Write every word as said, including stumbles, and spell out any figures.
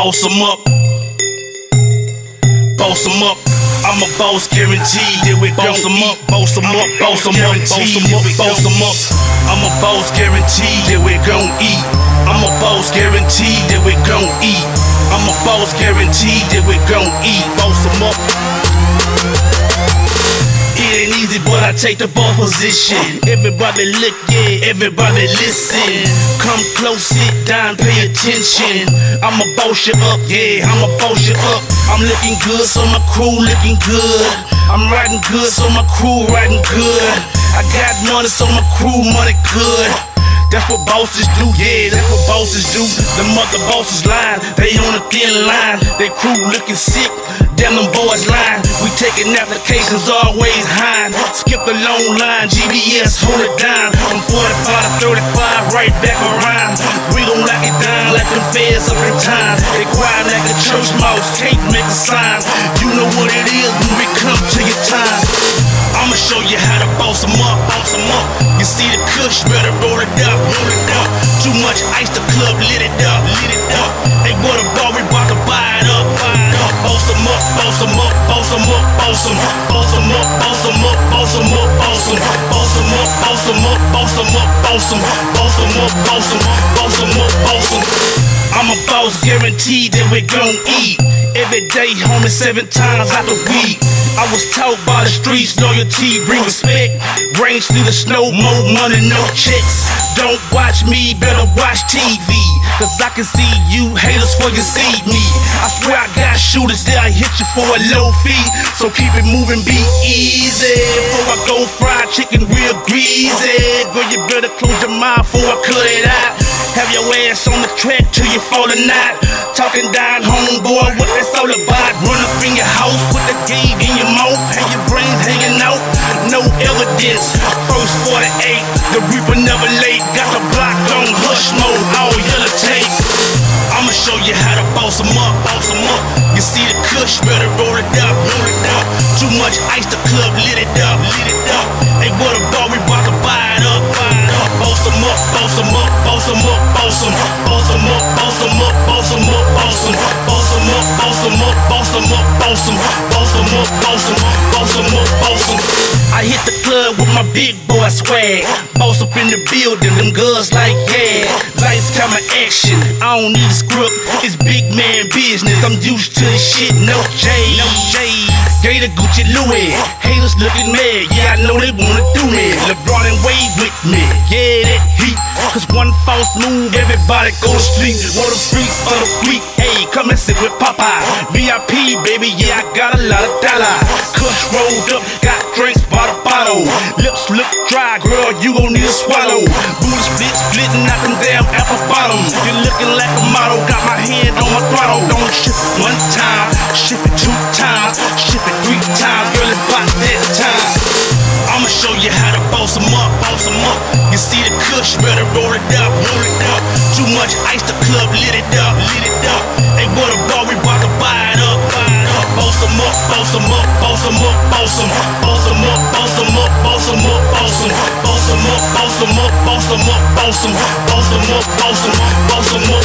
boss them up, boss them up. I'm a boss, guaranteed that we boss them up, boss them up, boss them up, boss them up, boss them up. I'm a boss, guaranteed that we gon' eat. I'm a boss, guaranteed that we gon' eat. I'm a boss, guaranteed that we gon' eat. Boss them up. It ain't easy, but I take the ball position. Everybody look, yeah, everybody listen. Come close, sit down, pay attention. I'ma boss you up, yeah, I'ma boss you up. I'm looking good, so my crew looking good. I'm riding good, so my crew riding good. I got money, so my crew money good. That's what bosses do, yeah, that's what bosses do. The mother bosses lying, they on a thin line. They crew looking sick, damn them boys lying. We taking applications always high. Skip the long line, G B S hold it down. From forty-five to thirty-five, right back around. We gon' lock it down like them feds up in time. They quiet like a church mouse, can't make a sign. You know what it is when we come to your time. I'ma show you how to boss them up, boss them up. You see the kush, better roll it up, roll it up. Too much ice, the club lit it up, lit it up. Hey, what a ball, we bout to buy it up, buy it up. Boss them up, boss them up, boss them up, boss them, boss them up, boss them up, boss them up, boss them, boss them up, boss them up, boss them up, boss them, boss them up, boss them, boss them up, boss them. I'm a boss, guaranteed that we gon' eat. Every day, homie, seven times out the week. I was taught by the streets, loyalty, bring respect. Range through the snow, more money, no checks. Don't watch me, better watch T V. Cause I can see you haters before you see me. I swear I got shooters there, I hit you for a low fee. So keep it moving, be easy. Before I go fried chicken real greasy. Girl, you better close your mouth before I cut it out. Have your ass on the track till you fall a night. Talking down, homeboy, what that's all about. Run up in your house, put the game in your mouth. Have your brains hanging out, no evidence. First forty-eight, the reaper never late. Got the block on hush mode, all yellow tape. I'ma show you how to boss them up, boss them up. You see the kush, better roll it up, roll it up. Too much ice, the club lit it up, lit it up. Hey, what a ball, we bout to buy it up, buy it up. Boss them up, boss them up, boss them up, boss them, boss them up, boss them up, boss them up, boss them, boss them up, boss them up, boss them up, boss them, boss them up, boss them, boss them up, boss them. I hit the club with my big boy swag. Boss up in the building, them girls like yeah. Lights, camera, action, I don't need a script. It's big man business, I'm used to this shit, no shade, no shade. Gator, Gucci, Louis, haters looking mad, yeah I know they wanna do me. LeBron and Wade with me, yeah that heat. Cause one false move, everybody go to sleep. Want the freaks for the week, hey come and sit with Popeye. V I P baby, yeah I got a lot of dollars. Kush rolled up, got drinks by the bottle. Lips look dry, girl, you gon' need a swallow. Booty split, splitting out them damn apple bottoms. You looking like a model, got my hand on my throttle. Don't shift it one time, shift it two times, shift it three times, girl it's about that time. I'ma show you how to boss them up, boss them up. You see the kush, better roll it up, roll it up. Too much ice, the club lit it up, lit it up. Hey, what a ball, we bout to buy it up, buy it up. Boss them up, boss them up, boss them up, boss them, boss them up, boss them up, boss them up, boss them, boss them up, boss them up, boss them up, boss them, boss them up, boss them, boss them up,